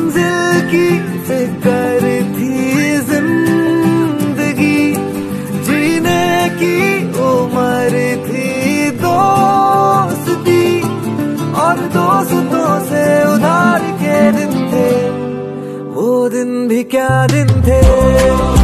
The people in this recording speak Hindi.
मंजिल की फिक्र थी जिंदगी, जीने की उम्र थी दोस्ती, और दोस्तों से उधार के दिन थे, वो दिन भी क्या दिन थे।